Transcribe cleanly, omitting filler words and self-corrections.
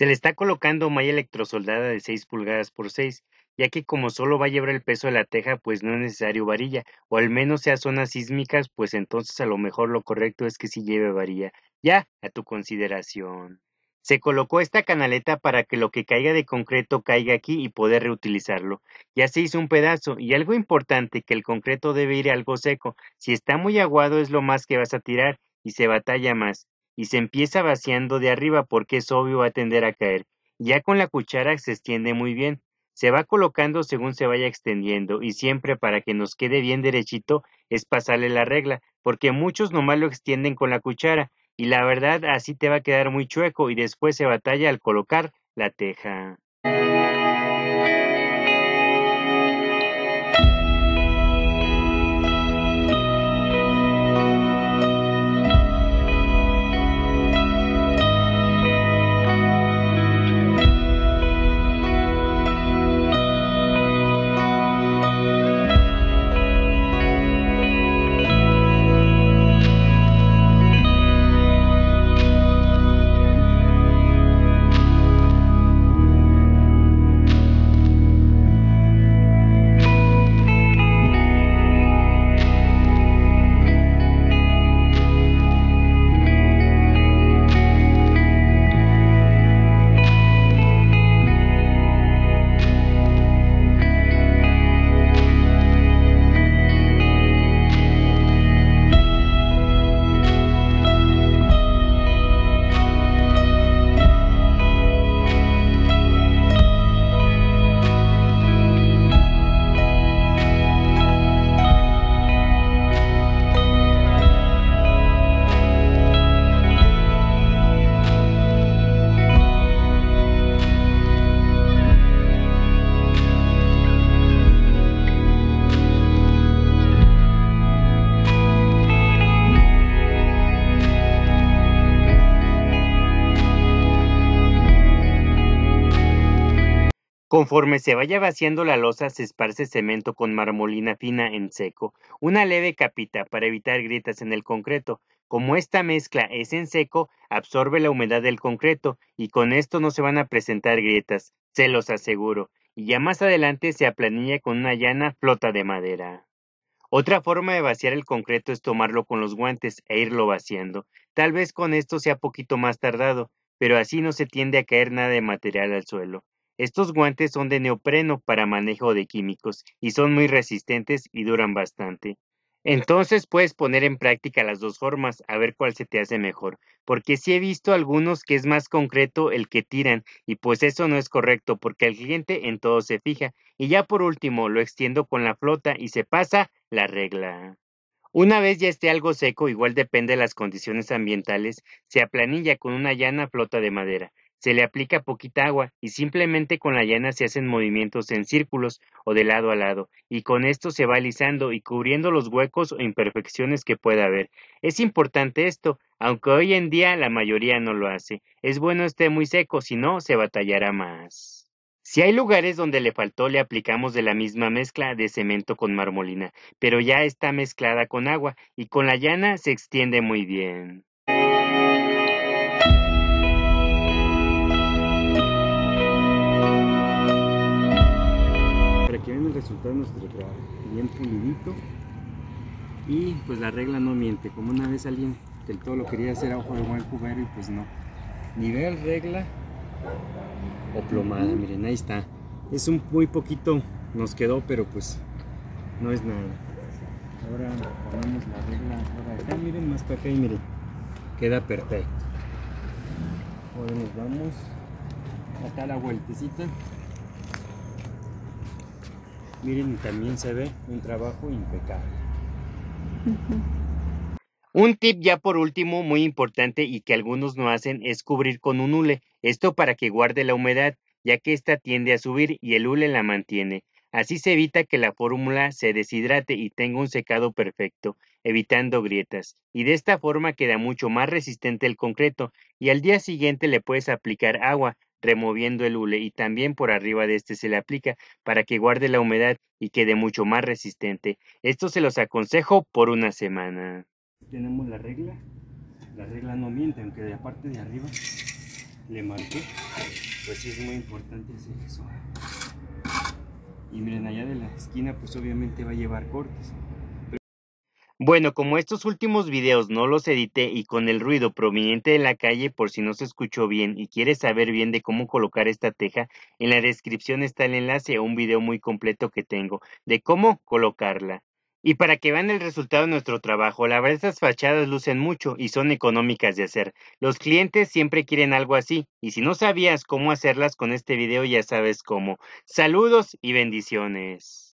Se le está colocando malla electrosoldada de 6 pulgadas por 6, ya que como solo va a llevar el peso de la teja, pues no es necesario varilla, o al menos sea zonas sísmicas, pues entonces a lo mejor lo correcto es que sí lleve varilla. Ya, a tu consideración. Se colocó esta canaleta para que lo que caiga de concreto caiga aquí y poder reutilizarlo. Ya se hizo un pedazo, y algo importante, que el concreto debe ir algo seco. Si está muy aguado es lo más que vas a tirar, y se batalla más y se empieza vaciando de arriba porque es obvio va a tender a caer. Ya con la cuchara se extiende muy bien. Se va colocando según se vaya extendiendo y siempre para que nos quede bien derechito es pasarle la regla, porque muchos nomás lo extienden con la cuchara y la verdad así te va a quedar muy chueco y después se batalla al colocar la teja. Conforme se vaya vaciando la losa, se esparce cemento con marmolina fina en seco, una leve capita para evitar grietas en el concreto. Como esta mezcla es en seco, absorbe la humedad del concreto y con esto no se van a presentar grietas, se los aseguro. Y ya más adelante se aplanilla con una llana flota de madera. Otra forma de vaciar el concreto es tomarlo con los guantes e irlo vaciando. Tal vez con esto sea poquito más tardado, pero así no se tiende a caer nada de material al suelo. Estos guantes son de neopreno para manejo de químicos y son muy resistentes y duran bastante. Entonces puedes poner en práctica las dos formas a ver cuál se te hace mejor, porque sí he visto algunos que es más concreto el que tiran y pues eso no es correcto porque el cliente en todo se fija y ya por último lo extiendo con la flota y se pasa la regla. Una vez ya esté algo seco, igual depende de las condiciones ambientales, se aplanilla con una llana flota de madera. Se le aplica poquita agua y simplemente con la llana se hacen movimientos en círculos o de lado a lado, y con esto se va alisando y cubriendo los huecos o imperfecciones que pueda haber. Es importante esto, aunque hoy en día la mayoría no lo hace. Es bueno esté muy seco, si no, se batallará más. Si hay lugares donde le faltó, le aplicamos de la misma mezcla de cemento con marmolina, pero ya está mezclada con agua y con la llana se extiende muy bien. Para que vean el resultado de nuestro trabajo, bien pulidito y pues la regla no miente, como una vez alguien del todo lo quería hacer a ojo de buen cubero y pues no. Nivel, regla o plomada, miren, ahí está. Es un muy poquito, nos quedó, pero pues no es nada. Ahora ponemos la regla ahora acá, miren, más para acá y miren, queda perfecto. Ahora nos vamos acá a la vueltecita. Miren, también se ve un trabajo impecable. Un tip ya por último muy importante y que algunos no hacen es cubrir con un hule, esto para que guarde la humedad, ya que ésta tiende a subir y el hule la mantiene. Así se evita que la fórmula se deshidrate y tenga un secado perfecto, evitando grietas. Y de esta forma queda mucho más resistente el concreto y al día siguiente le puedes aplicar agua, removiendo el hule y también por arriba de este se le aplica para que guarde la humedad y quede mucho más resistente. Esto se los aconsejo por una semana. Tenemos la regla no miente, aunque de la parte de arriba le marqué, pues sí es muy importante hacer eso. Y miren, allá de la esquina pues obviamente va a llevar cortes. Bueno, como estos últimos videos no los edité y con el ruido proveniente de la calle, por si no se escuchó bien y quieres saber bien de cómo colocar esta teja, en la descripción está el enlace a un video muy completo que tengo de cómo colocarla. Y para que vean el resultado de nuestro trabajo, la verdad estas fachadas lucen mucho y son económicas de hacer. Los clientes siempre quieren algo así, y si no sabías cómo hacerlas con este video ya sabes cómo. Saludos y bendiciones.